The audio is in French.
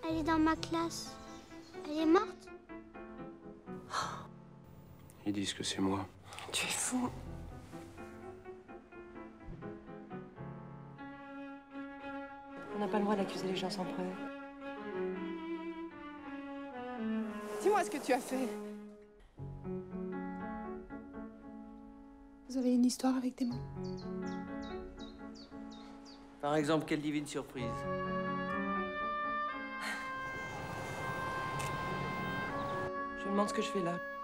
Elle est dans ma classe. Elle est morte? Ils disent que c'est moi. Tu es fou. On n'a pas le droit d'accuser les gens sans preuve. Dis-moi ce que tu as fait. Vous avez une histoire avec des mots? Par exemple, quelle divine surprise. Je me demande ce que je fais là.